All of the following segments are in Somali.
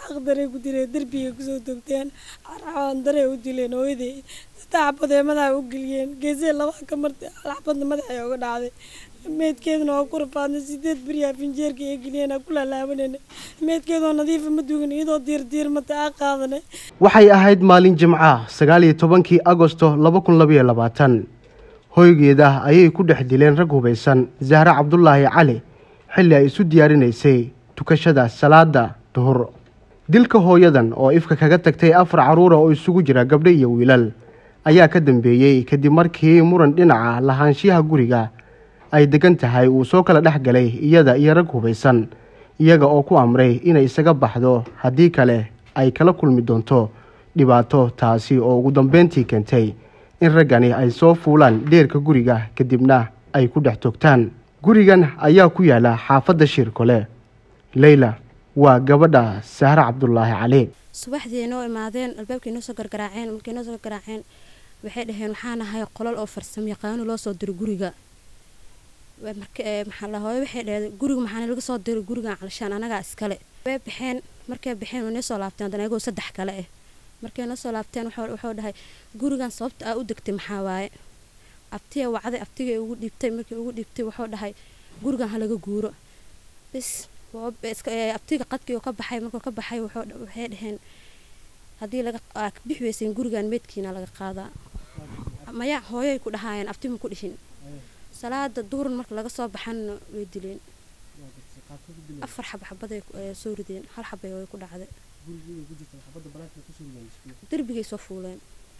xaqdaray ku dileen darbiga kusoo togteen carcaan daray u dileen hooyaday xabadee madaxa u geliyeen geesee laba ka martay xabadna madaxay uga dhacday meedkeeduna waa ku rafaadnay 8 beriya finjeerka ee geliyeen ku laalaabanayna meedkeedoo nadiif ma dugan iyadoo diir mata qaadanay waxay ahayd maalin Jimca 19 Agoosto 2022 hoygeeda ayay ku dhex dileen rag hubeysan Zahra Cabdullaahi Cali xilli ay isu diyaarinaysay tukashada salaada duhur dilka hooyadan oo ifka kaga tagtay 4 caruur oo isugu jira gabdho iyo wiilal ayaa ka dambeeyay kadib markii muran dhinaca lahaanshiyaha guriga ay degan tahay uu soo kala dhaxgalay iyada iyo rag hubeysan iyaga oo ku amray inay isaga baxdo hadii kale ay kala kulmi doonto dhibaato taasi oo ugu dambeyntii keentay in ragani ay soo fuulaan dheerka guriga kadibna ay ku dhex toogtaan gurigan ayaa ku yaala xaafadda Shirkole Leila waa gabadha Zahra Cabdullaahi Cali subaxdii noo imaadeen albaabkii noo soo gargaraaceen markii noo soo garaaceen waxay dhaheen waxaan ahay qolal oo farsamo yaqaan loo soo diro guriga maxaa la hooyo waxay dhahay guriga maxaa laga soo diro guriga calashaan anaga iskale way baxeen markay baxeen oo soo laabteen danaygo 3 kale ah markay noo soo laabteen wuxuu dhahay gurigan sababta ay u degtay maxaa waaye abtiga wacday abtiga ugu dhiibtay markii ugu dhiibtay wuxuu dhahay gurigan ha laga guuro bis abtiga qadkii ka baxay markuu ka baxay waxay dhaheen hadii laga bixweyseen gurigan meedkiina laga qaadaa maya hooyay ku dhahaayeen abtiga ku dhishin salaada duhur marka laga soo baxan way dileen 4 xabad ay soo rideen hal xabay way ku dhacday darbigay soo fuuleen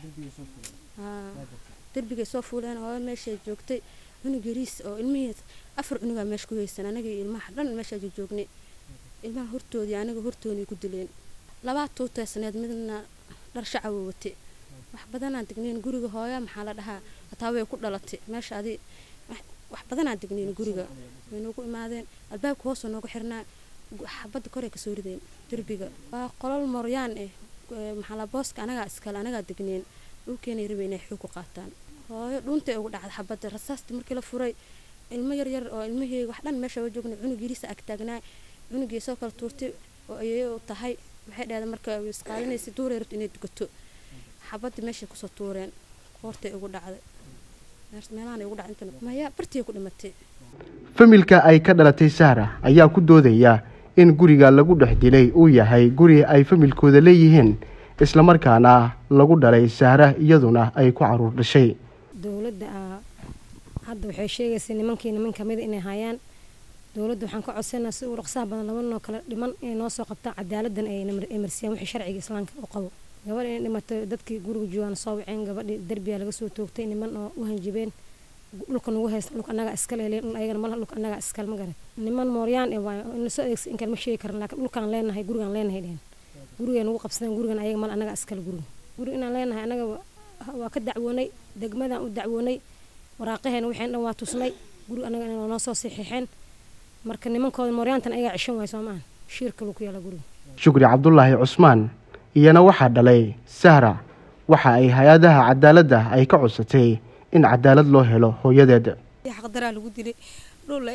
darbigay soo fuuleen oo meesha joogtay cunug yariis oo ilmihiis 4 cunuga meesha ku haysan anaga ilmaha dhan meesha joognay ilmaha hortoodii anaga hortoodii ku dileen laba tuutaysneed midna dhar shacab watay wax badan aan degneen guriga hooyo maxaa la dhahaa hataa way ku dhalatay meesha adii wax badan aan degneen guriga way noogu imaadeen albaabka hoos noogu xirnaa xabad kore ka soo rideen darbiga waa qolal moryaan maxaa la booska anaga iskala anaga degneen dhulkeenay rabeen inay xog ku qaataan hooyo dhuntay ugu dhacday xabada rasaasta markii la furay ilmo yar oo ilmaheyga wax dhan meesha joognay cunug yariis ag taagnaa cunugii soo kala tuurtay oo ayay tahay waxay dhaadeen marka ay isqaalinaysa duureerto inay dugato xabada meesha ku soo tuureen qoortay ugu dhacday meelahan ugu dhacday maya bartii ku dhimatay familka ay ka dhalatay Zahra ayaa ku doodaya in guriga lagu dhex dilay uu yahay guri ay familkooda leeyihiin isla markaana lagu dhalay Zahra iyaduna ay ku caruur dhashay dawladda hadda waxay sheegaysaa niman kamid inay hayaan dawladda waxaan ka codsanaa si uu raqsaha badan laba noo kala dhiman inay noo soo qabtaan cadaaladdan ay emersiyaan wixii sharciga islaamka u qabo gabadh inay dhimatay dadkii guriga joogan soo waceen gabadhii darbiga laga soo toogtay niman oo u hanjibeen dhulka nagu haysta dhulka anaga iskale leeyahay ayagana malaha dhulka anaga iskale ma garan niman mooryaan waa in soo adeegsan in kale ma sheegi karan laakiin dhulkan leenahay gurigan leenahay dheen gurigan ugu qabsadeen gurigan ayaga mal anaga iskale guri inaan leenahay anaga waa ka dacwoonay degmadan u dacwoonay waraaqaheena waxaan dhan waa tusnay guri anaga inaan noo soo saxiixeen marka nimankooda mooryaantan ayaga cishan way Soomaan shirka lagu yaala guriga Shukri Cabdullaahi Cusmaan iyana waxa dhalay Zahra waxa ay hay'adaha cadaaladda ay ka codsatay in cadaalad loo helo hooyadeeda xaqdara lagu dilay dhul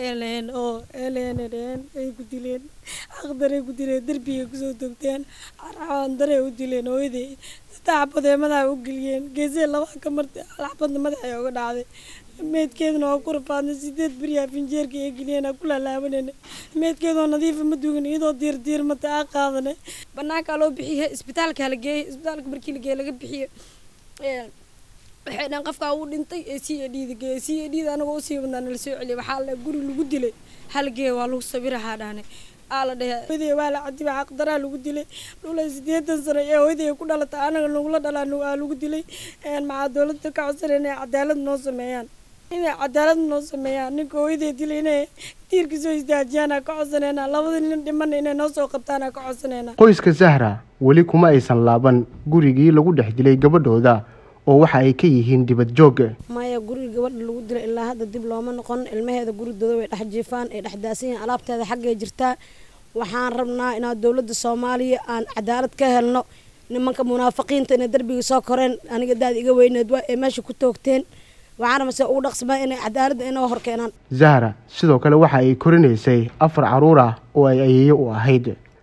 ay ku dileen xaqdaray ku dileen darbiga kusoo togteen carcaan daray u dileen hooyaday xabadee madaxa u geliyeen geesee laba ka martay xabadna madaxay uga dhacday meedkeeduna waa ku rafaadnay 8 beriya finjeerka ee geliyeen ku laalaabanayna meedkeedoo nadiif ma dugan iyadoo diir mata qaadanay banaanka loo bixiyay isbitaalka la geeyay isbitaalka markii la geeyay laga bixiyay waxay dhan qofka uu dhintay CAD anaga u sii wadnaa la soo celiyay waxa la guri lagu dilay halgeey waa lagu sabiraha dhaanay ala dhahay waa la cadiba xaqdara lagu dilay dhulay 8 sano ee hooyaday ku dhalatay anaga lagu dhalaan lagu dilay ma dawladda ka codsanayna cadaalad noo sameeyaan inay cadaalad noo sameeyaan ninka hooyaday dilayna tiirkiisoo isdaajiyana ka codsanayna labada nin dhiman inay noo soo qabtaan ka codsanayna qoyska Zahra wali kuma aysan laaban gurigii lagu dhex dilay gabadhooda oo waxa ay ka yihiin dibad joog maya guriga gabadha lagu dilay ilaa hadda dib looma noqon ilmaheeda gurigooda way dhex jiifaan ay dhex daasiyeen alaabteeda xagga jirtaa waxaan rabnaa in dawladda Soomaaliya aan cadaalad ka helno nimanka munaafiqiinta in darbiga soo koreen aniga daad iga weyneed waa ee meesha ku toogteen waxaan ma soo u dhaqsmaa in cadaalad inoo hor keenan Zahra sidoo kale waxa ay korinaysay 4 caruur ah oo ay ayeeyo u ahayd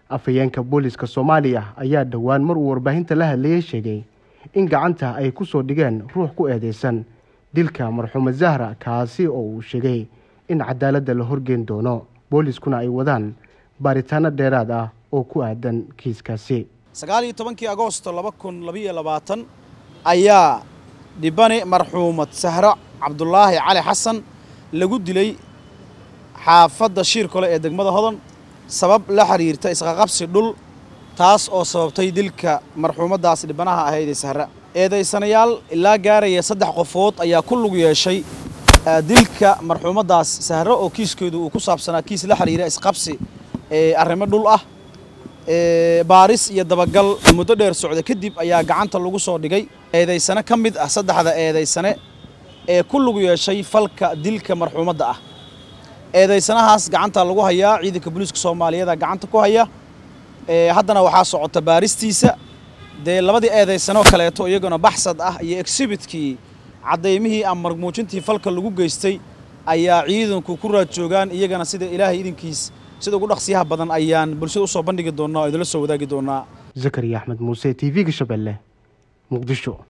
afhayeenka booliska Soomaaliya ayaa dhawaan mar uu warbaahinta la hadlayay sheegay in gacanta ay ku soo dhigeen ruux ku eedeysan dilka marxuuma Zahra kaasi oo uu sheegay in cadaaladda la horgeyn doono booliskuna ay wadaan baaritaano dheeraad ah oo ku aadan kiiskaasi. 19 Agoosto 2022 ayaa dhibane marxuumad Zahra Cabdullaahi Cali Xasan lagu dilay xaafadda Shiirkole ee degmada Hodan sabab la xiriirta isqaqabsi dhul taas oo sababtay dilka marxuumadaas dhibanaha ahayd Zahra. eedeysanayaal ilaa gaaraya 3 qofood ayaa ku lug yeeshay dilka marxuumadaas Zahra oo kiiskeedu uu ku saabsanaa kiis la xiriira isqabsi arrimo dhul ah. baaris iyo dabagal muddo dheer socda kadib ayaa gacanta lagu soo dhigay eedeysana ka mid ah 3 eedeysane ee ku lug yeeshay falka dilka marxuumada ah. eedeysanahaas gacanta lagu hayaa ciidanka booliska Soomaaliyeed gacanta ku haya haddana waxaa socota baaristiisa labadii eedeysano kaleeto iyaguna baxsad ah iyo exhibitkii cadeymihii ama muujintii falka lagu geystay ayaa ciidanku ku raad joogaan iyagana sida Ilaahay idinkiis sida ugu dhaqsiyaha badan ayaan bulshada u soo bandhigi doonaa oo idin la soo wadaagi doonaa. Zakariya Axmed Muuse TV-ga Shabeelle Muqdisho.